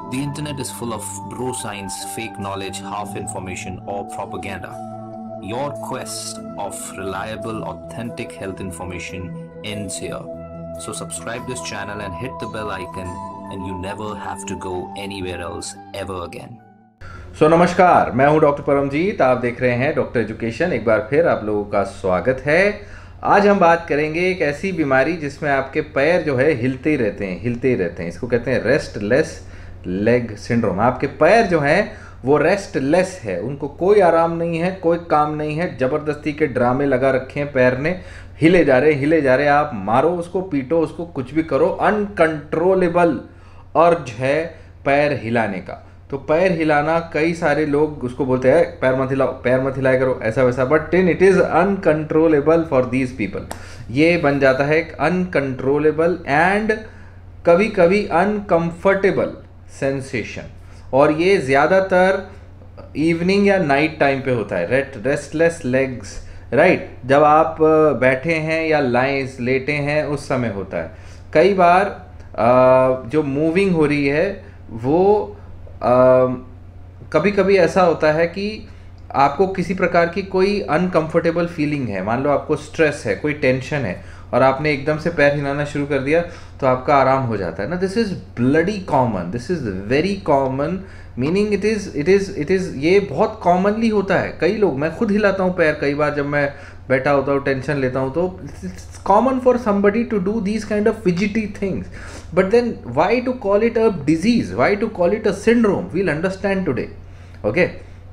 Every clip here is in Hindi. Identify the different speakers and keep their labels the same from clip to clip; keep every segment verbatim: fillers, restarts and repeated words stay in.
Speaker 1: The internet is full of bro science, fake knowledge, half information, or propaganda. Your quest of reliable, authentic health information ends here. So subscribe this channel and hit the bell icon, and you never have to go anywhere else ever again.
Speaker 2: So so, नमस्कार, मैं हूं डॉक्टर परमजीत। आप देख रहे हैं डॉक्टर एजुकेशन। एक बार फिर आप लोगों का स्वागत है। आज हम बात करेंगे एक ऐसी बीमारी जिसमें आपके पैर जो है हिलते ही रहते हैं हिलते ही रहते हैं इसको कहते हैं रेस्टलेस लेग सिंड्रोम। आपके पैर जो हैं वो रेस्टलेस है, उनको कोई आराम नहीं है, कोई काम नहीं है, ज़बरदस्ती के ड्रामे लगा रखे हैं, पैर ने हिले जा रहे हिले जा रहे। आप मारो उसको, पीटो उसको, कुछ भी करो, अनकंट्रोलेबल अर्ज है पैर हिलाने का। तो पैर हिलाना, कई सारे लोग उसको बोलते हैं पैर मत हिलाओ, पैर मत हिलाया करो, ऐसा वैसा, but in it is uncontrollable for these people. ये बन जाता है एक अनकंट्रोलेबल एंड कभी कभी अनकंफर्टेबल सेंसेशन, और ये ज़्यादातर इवनिंग या नाइट टाइम पे होता है। रेट रेस्टलेस लेग्स राइट, जब आप बैठे हैं या लाइंस लेटे हैं उस समय होता है। कई बार जो मूविंग हो रही है वो Uh, कभी कभी ऐसा होता है कि आपको किसी प्रकार की कोई अनकंफर्टेबल फीलिंग है, मान लो आपको स्ट्रेस है, कोई टेंशन है, और आपने एकदम से पैर हिलाना शुरू कर दिया तो आपका आराम हो जाता है ना। This is bloody common, this is very common, meaning it is it is it is ये बहुत कॉमनली होता है। कई लोग, मैं खुद हिलाता हूँ पैर कई बार जब मैं बैठा होता हूँ, टेंशन लेता हूँ, तो it's common for somebody to do these kind of fidgety things. But then why to call it a disease? Why to call it a syndrome? We'll understand today. Okay?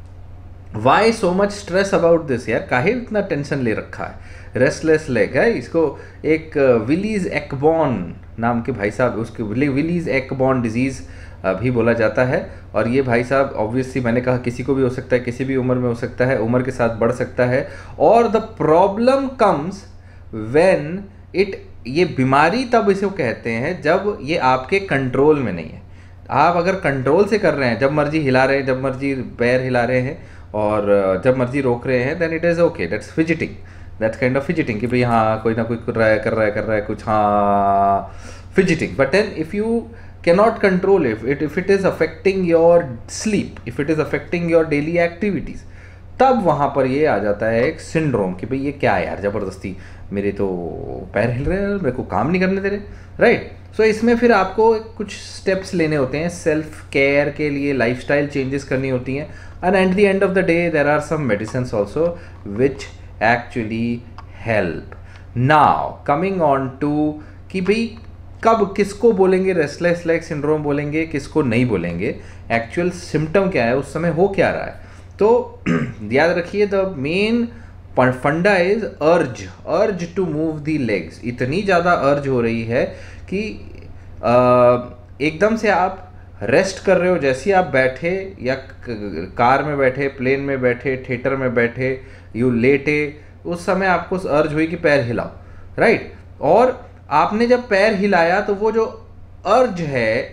Speaker 2: Why so much stress about this? यार काहे इतना टेंशन ले रखा है? रेस्टलेस लेग है, इसको एक विलीज एक्बॉर्न नाम के भाई साहब, उसके विलीज एक्बॉर्न डिजीज़ भी बोला जाता है। और ये भाई साहब ऑब्वियसली मैंने कहा किसी को भी हो सकता है, किसी भी उम्र में हो सकता है, उम्र के साथ बढ़ सकता है। और the problem comes when it, ये बीमारी तब इसे कहते हैं जब ये आपके कंट्रोल में नहीं है। आप अगर कंट्रोल से कर रहे हैं, जब मर्जी हिला रहे हैं, जब मर्जी पैर हिला रहे हैं और जब मर्जी रोक रहे हैं, then it is okay, that's fidgeting, that's kind of fidgeting कि भाई हाँ कोई ना कोई कर रहा है कर रहा है कर रहा है कुछ, हाँ fidgeting. But then if you cannot control if it if it is affecting your sleep, if it is affecting your daily activities, तब वहाँ पर ये आ जाता है एक सिंड्रोम कि भाई ये क्या है यार, ज़बरदस्ती मेरे तो पैर हिल रहे हैं, मेरे को काम नहीं करने दे रहे, राइट। सो इसमें फिर आपको कुछ स्टेप्स लेने होते हैं सेल्फ केयर के लिए, लाइफस्टाइल चेंजेस करनी होती हैं, and at the end of the day there are some medicines also which actually help. Now coming on to कि भाई कब किसको बोलेंगे रेस्टलेस लेग सिंड्रोम बोलेंगे, किसको नहीं बोलेंगे, एक्चुअल सिम्टम क्या है, उस समय हो क्या रहा है। तो याद रखिए द मेन फंडा इज अर्ज urge to move the legs. इतनी ज़्यादा अर्ज हो रही है कि आ, एकदम से आप रेस्ट कर रहे हो, जैसे आप बैठे या कार में बैठे, प्लेन में बैठे, थिएटर में बैठे, यू लेटे, उस समय आपको अर्ज हुई कि पैर हिलाओ, राइट। और आपने जब पैर हिलाया तो वो जो अर्ज है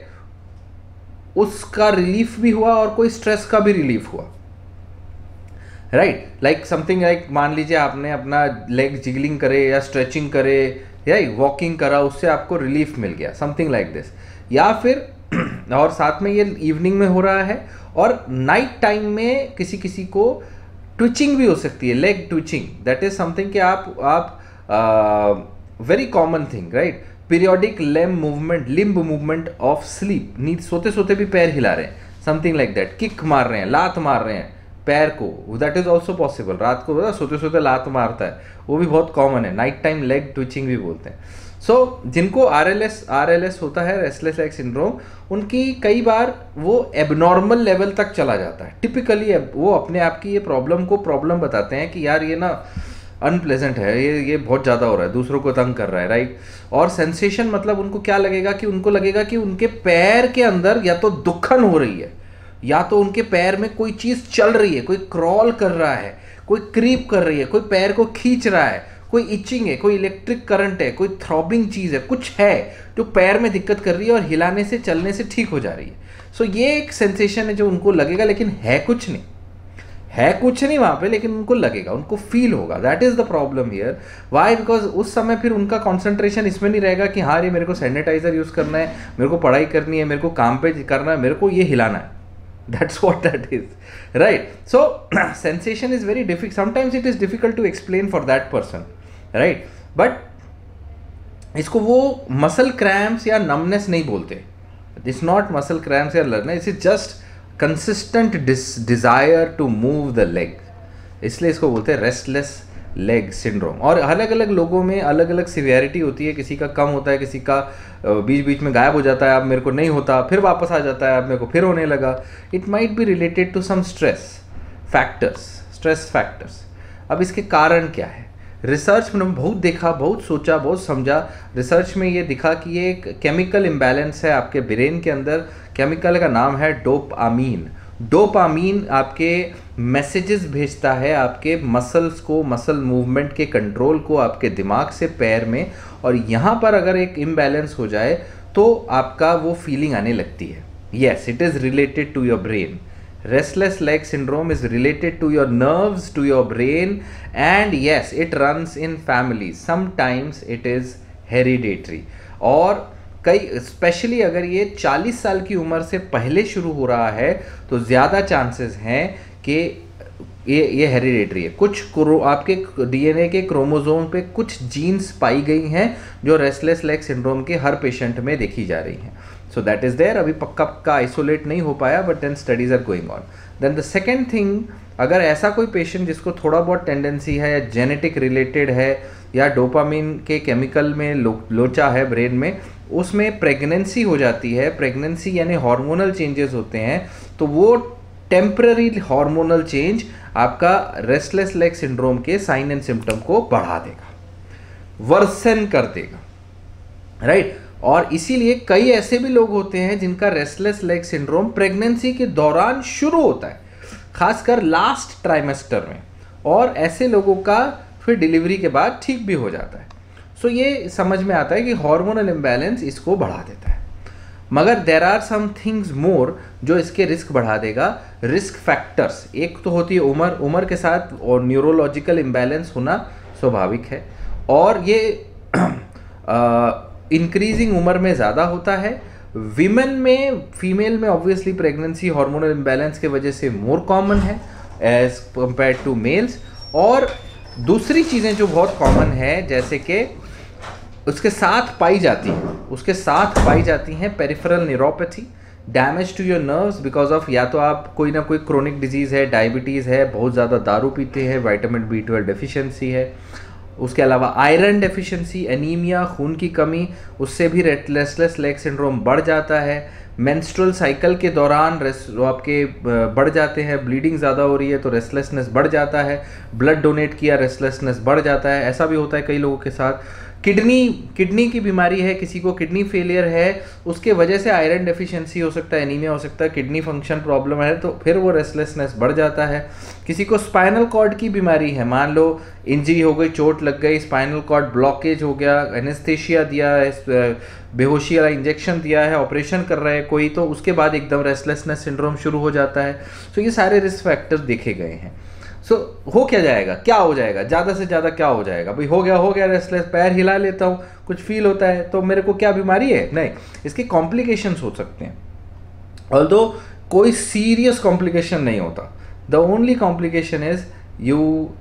Speaker 2: उसका रिलीफ भी हुआ और कोई स्ट्रेस का भी रिलीफ हुआ, राइट। लाइक समथिंग लाइक मान लीजिए आपने अपना लेग जिगलिंग करे या स्ट्रेचिंग करे या वॉकिंग करा, उससे आपको रिलीफ मिल गया, समथिंग लाइक दिस। या फिर और साथ में ये इवनिंग में हो रहा है, और नाइट टाइम में किसी किसी को ट्विचिंग भी हो सकती है, leg twitching, that is something कि आप आप very common thing, right. Periodic limb movement, limb movement of sleep, नींद सोते सोते भी पैर हिला रहे हैं, समथिंग लाइक दैट। किक मार रहे हैं, लात मार रहे हैं पैर को, दैट इज ऑल्सो पॉसिबल। रात को पता सोते सोते लात मारता है, वो भी बहुत कॉमन है, नाइट टाइम लेग ट्विचिंग भी बोलते हैं। सो so, जिनको R L S R L S होता है, रेस्टलेस लेग सिंड्रोम, उनकी कई बार वो एबनॉर्मल लेवल तक चला जाता है। टिपिकली वो अपने आप की ये प्रॉब्लम को प्रॉब्लम बताते हैं कि यार ये ना अनप्लेजेंट है, ये ये बहुत ज़्यादा हो रहा है, दूसरों को तंग कर रहा है, राइट। और सेंसेशन मतलब उनको क्या लगेगा कि उनको लगेगा कि उनके पैर के अंदर या तो दुखन हो रही है, या तो उनके पैर में कोई चीज़ चल रही है, कोई क्रॉल कर रहा है, कोई क्रीप कर रही है, कोई पैर को खींच रहा है, कोई इचिंग है, कोई इलेक्ट्रिक करंट है, कोई थ्रॉबिंग चीज़ है, कुछ है जो पैर में दिक्कत कर रही है और हिलाने से चलने से ठीक हो जा रही है। सो so, ये एक सेंसेशन है जो उनको लगेगा, लेकिन है कुछ नहीं, है कुछ नहीं वहाँ पे, लेकिन उनको लगेगा, उनको फील होगा। That is the problem here. Why? Because उस समय फिर उनका कॉन्सेंट्रेशन इसमें नहीं रहेगा कि हाँ रे मेरे को सैनिटाइजर यूज़ करना है, मेरे को पढ़ाई करनी है, मेरे को काम पे करना है, मेरे को ये हिलाना है। That's what that is, right? So sensation is very difficult. Sometimes it is difficult to explain for that person, right? But इसको वो मसल क्रैम्प्स या नमनेस नहीं बोलते। It's not muscle cramps या लर्नर, it's just consistent desire to move the leg, इसलिए इसको बोलते हैं रेस्टलेस लेग सिंड्रोम। और अलग अलग लोगों में अलग अलग सिवियरिटी होती है, किसी का कम होता है, किसी का बीच बीच में गायब हो जाता है, अब मेरे को नहीं होता, फिर वापस आ जाता है, अब मेरे को फिर होने लगा। It might be related to some stress factors, stress factors. अब इसके कारण क्या है? रिसर्च में बहुत देखा, बहुत सोचा, बहुत समझा। रिसर्च में ये दिखा कि ये एक केमिकल इम्बैलेंस है आपके ब्रेन के अंदर। केमिकल का नाम है डोपामीन। डोपामीन आपके मैसेजेस भेजता है आपके मसल्स को, मसल मूवमेंट के कंट्रोल को आपके दिमाग से पैर में, और यहाँ पर अगर एक इम्बैलेंस हो जाए तो आपका वो फीलिंग आने लगती है। Yes, it is related to your brain. Restless leg syndrome is related to your nerves, to your brain, and yes, it runs in families. Sometimes it is hereditary. और कई स्पेशली अगर ये चालीस साल की उम्र से पहले शुरू हो रहा है तो ज़्यादा चांसेस हैं कि ये ये हेरिडेटरी है। कुछ आपके डीएनए के क्रोमोसोम पे कुछ जीन्स पाई गई हैं जो रेस्टलेस लेग सिंड्रोम के हर पेशेंट में देखी जा रही हैं। So that is there. अभी पक्का पक्का आइसोलेट नहीं हो पाया, but then studies are going on. Then the second thing, अगर ऐसा कोई पेशेंट जिसको थोड़ा बहुत टेंडेंसी है या जेनेटिक रिलेटेड है या डोपामिन के केमिकल में लो, लोचा है ब्रेन में, उसमें प्रेगनेंसी हो जाती है, प्रेगनेंसी यानी हार्मोनल चेंजेस होते हैं, तो वो टेम्पररी हार्मोनल चेंज आपका रेस्टलेस लेग सिंड्रोम के साइन एंड सिम्टम को बढ़ा देगा, वर्सन कर देगा, राइट right? और इसीलिए कई ऐसे भी लोग होते हैं जिनका रेस्टलेस लेग सिंड्रोम प्रेगनेंसी के दौरान शुरू होता है, खासकर लास्ट ट्राइमेस्टर में, और ऐसे लोगों का फिर डिलीवरी के बाद ठीक भी हो जाता है। सो so ये समझ में आता है कि हार्मोनल इम्बैलेंस इसको बढ़ा देता है। मगर there are some things more जो इसके रिस्क बढ़ा देगा। रिस्क फैक्टर्स, एक तो होती है उम्र, उम्र के साथ और न्यूरोलॉजिकल इम्बैलेंस होना स्वाभाविक है, और ये इंक्रीजिंग uh, उम्र में ज़्यादा होता है। विमेन में, फीमेल में ऑब्वियसली प्रेगनेंसी हार्मोनल इम्बैलेंस के वजह से मोर कॉमन है एज कंपेयर टू मेल्स। और दूसरी चीज़ें जो बहुत कॉमन है, जैसे कि उसके साथ पाई जाती हैं उसके साथ पाई जाती हैं peripheral neuropathy, damage to your nerves because of या तो आप कोई ना कोई क्रोनिक डिजीज़ है, डायबिटीज़ है, बहुत ज़्यादा दारू पीते हैं, विटामिन बी ट्वेल्व डेफिशिएंसी है, उसके अलावा आयरन डेफिशिएंसी, एनीमिया, खून की कमी, उससे भी रेस्टलेस लेग सिंड्रोम बढ़ जाता है। मेंस्ट्रुअल साइकिल के दौरान आपके बढ़ जाते हैं, ब्लीडिंग ज़्यादा हो रही है तो रेस्टलेसनेस बढ़ जाता है, ब्लड डोनेट किया रेस्टलेसनेस बढ़ जाता है। ऐसा भी होता है कई लोगों के साथ। किडनी किडनी की बीमारी है, किसी को किडनी फेलियर है, उसके वजह से आयरन डेफिशिएंसी हो सकता है, एनीमिया हो सकता है, किडनी फंक्शन प्रॉब्लम है तो फिर वो रेस्टलेसनेस बढ़ जाता है। किसी को स्पाइनल कॉर्ड की बीमारी है, मान लो इंजरी हो गई, चोट लग गई, स्पाइनल कॉर्ड ब्लॉकेज हो गया, एनेस्थेशिया दिया है, बेहोशी वाला इंजेक्शन दिया है, ऑपरेशन कर रहा है कोई, तो उसके बाद एकदम रेस्टलेसनेस सिंड्रोम शुरू हो जाता है। तो ये सारे रिस्क फैक्टर्स देखे गए हैं। सो so, हो क्या जाएगा, क्या हो जाएगा, ज़्यादा से ज़्यादा क्या हो जाएगा? भाई हो गया हो गया रेस्टलेस, पैर हिला लेता हूँ, कुछ फील होता है तो मेरे को क्या बीमारी है? नहीं, इसके कॉम्प्लिकेशंस हो सकते हैं, ऑल्दो कोई सीरियस कॉम्प्लिकेशन नहीं होता। The only complication is you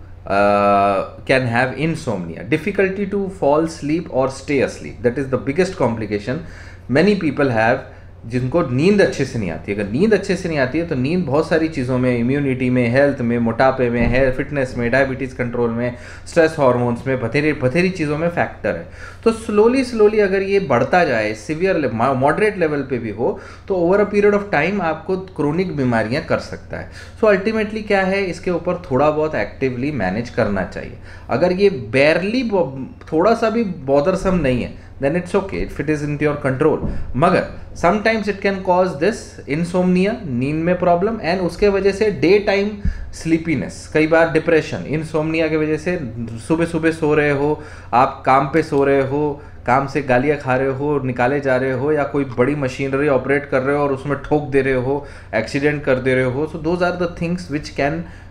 Speaker 2: can have insomnia, difficulty to fall sleep और stay asleep, that is the biggest complication many people have, जिनको नींद अच्छे से नहीं आती है। अगर नींद अच्छे से नहीं आती है तो नींद बहुत सारी चीज़ों में, इम्यूनिटी में, हेल्थ में, मोटापे में, हेयर फिटनेस में, डायबिटीज़ कंट्रोल में, स्ट्रेस हार्मोन्स में, बथेरी बथेरी चीज़ों में फैक्टर है। तो स्लोली स्लोली अगर ये बढ़ता जाए, सिवियर मॉडरेट लेवल पे भी हो, तो over a period of time आपको क्रोनिक बीमारियां कर सकता है। सो so अल्टीमेटली क्या है, इसके ऊपर थोड़ा बहुत एक्टिवली मैनेज करना चाहिए। अगर ये बेरली थोड़ा सा भी बॉदरसम नहीं है, then it's okay if it is in your control, मगर sometimes it can cause this insomnia, नींद में प्रॉब्लम, एंड उसके वजह से डे टाइम स्लीपीनेस, कई बार डिप्रेशन, insomnia की वजह से सुबह सुबह सो रहे हो, आप काम पे सो रहे हो, काम से गालियाँ खा रहे हो, निकाले जा रहे हो, या कोई बड़ी मशीनरी ऑपरेट कर रहे हो और उसमें ठोक दे रहे हो, एक्सीडेंट कर दे रहे हो। So those are the things which can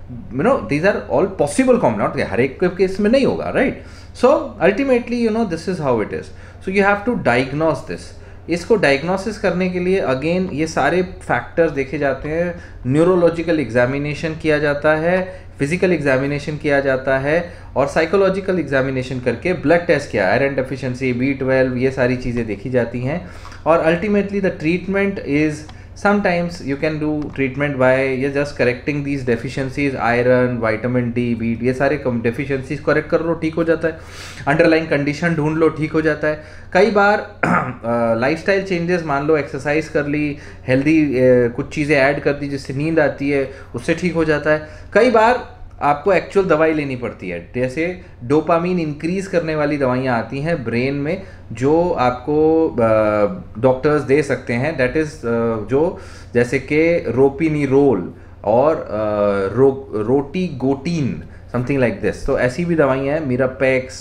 Speaker 2: you know these are all possible com, not हर एक केस में नहीं होगा, right. So ultimately you know this is how it is. So you have to diagnose this. इसको डायग्नोसिस करने के लिए अगेन ये सारे फैक्टर्स देखे जाते हैं. न्यूरोलॉजिकल एग्जामिनेशन किया जाता है, फिजिकल एग्जामिनेशन किया जाता है, और साइकोलॉजिकल एग्जामिनेशन करके ब्लड टेस्ट किया, आयरन डेफिशिएंसी, बी ट्वेल्व, ये सारी चीज़ें देखी जाती हैं. और ultimately the treatment is sometimes you can do treatment by ये just correcting these deficiencies, iron, vitamin D, B, ये सारे deficiencies correct कर लो, ठीक हो जाता है. underlying condition ढूंढ लो, ठीक हो जाता है. कई बार लाइफस्टाइल चेंजेस, मान लो एक्सरसाइज कर ली, हेल्दी कुछ चीज़ें ऐड कर दी जिससे नींद आती है, उससे ठीक हो जाता है. कई बार आपको एक्चुअल दवाई लेनी पड़ती है, जैसे डोपामीन इंक्रीज़ करने वाली दवाइयाँ आती हैं ब्रेन में जो आपको डॉक्टर्स दे सकते हैं. दैट इज़ जो जैसे कि रोपिनिरोल और ro rotigotine, something like this. तो ऐसी भी दवाइयाँ हैं, मिरापेक्स,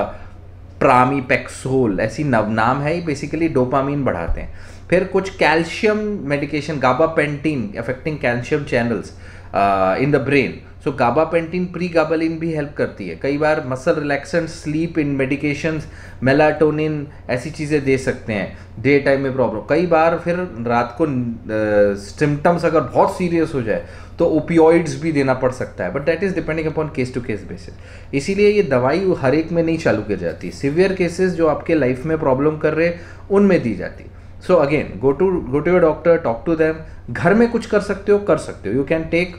Speaker 2: प्रामीपेक्सोल, ऐसी नव नाम है. ये बेसिकली डोपामीन बढ़ाते हैं. फिर कुछ calcium medication, gabapentin, affecting calcium channels in the brain. So gabapentin, pregabalin भी हेल्प करती है. कई बार muscle relaxant, sleep in medications, melatonin, ऐसी चीज़ें दे सकते हैं डे टाइम में प्रॉब्लम. कई बार फिर रात को सिम्टम्स uh, अगर बहुत सीरियस हो जाए तो ओपियोइड्स भी देना पड़ सकता है. But that is depending upon case to case basis. इसीलिए ये दवाई हर एक में नहीं चालू की जाती. सिवियर केसेस जो आपके लाइफ में प्रॉब्लम कर रहे उनमें दी जाती. So again go to go to your doctor, talk to them. घर में कुछ कर सकते हो, कर सकते हो. You can take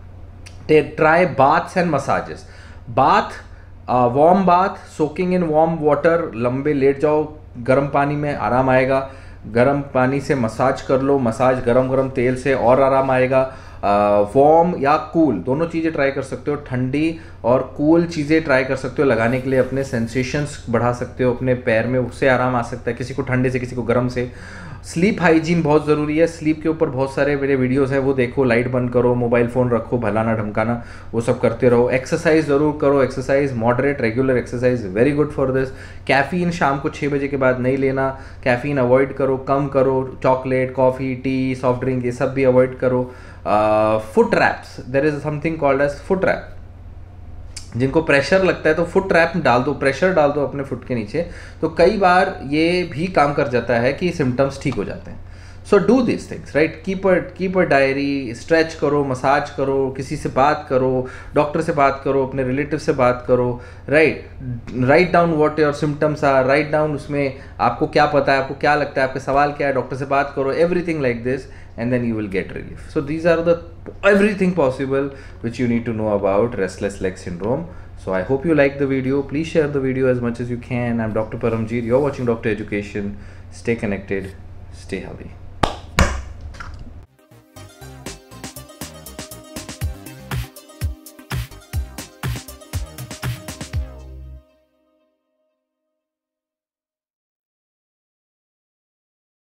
Speaker 2: try baths and massages. Bath, warm bath, soaking in warm water, लंबे लेट जाओ गर्म पानी में, आराम आएगा. गर्म पानी से मसाज कर लो, मसाज गरम गरम तेल से, और आराम आएगा. वार्म या कूल दोनों चीज़ें ट्राई कर सकते हो. ठंडी और कूल चीज़ें ट्राई कर सकते हो लगाने के लिए. अपने सेंसेशंस बढ़ा सकते हो अपने पैर में, उससे आराम आ सकता है. किसी को ठंडे से, किसी को गर्म से. स्लीप हाइजीन बहुत ज़रूरी है. स्लीप के ऊपर बहुत सारे मेरे वीडियोस हैं, वो देखो. लाइट बंद करो, मोबाइल फ़ोन रखो, भलाना ढमकाना, वो सब करते रहो. एक्सरसाइज ज़रूर करो. Exercise moderate regular exercise very good for this. Caffeine शाम को छः बजे के बाद नहीं लेना. कैफ़ीन अवॉइड करो, कम करो. Chocolate, coffee, tea, soft drink, ये सब भी अवॉइड करो. Foot wraps, there is something called as foot wrap. जिनको प्रेशर लगता है तो फुट रैप डाल दो, प्रेशर डाल दो अपने फुट के नीचे. तो कई बार ये भी काम कर जाता है कि सिम्टम्स ठीक हो जाते हैं. So do this things, right. Keep a keep a diary. Stretch करो, मसाज करो, किसी से बात करो, डॉक्टर से बात करो, अपने रिलेटिव से बात करो, right. Write down what your symptoms are. Write down उसमें आपको क्या पता है, आपको क्या लगता है, आपके सवाल क्या है, डॉक्टर से बात करो. Everything like this, and then you will get relief. So these are the everything possible which you need to know about restless leg syndrome. So I hope you like the video. Please share the video as much as you can. I'm Doctor Paramjeet. You're watching Doctor Education. Stay connected. Stay healthy.